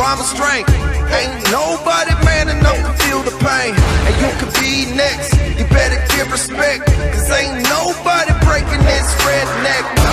Primal strength. Ain't nobody man enough to feel the pain. And you could be next. You better give respect, cause ain't nobody breaking this redneck.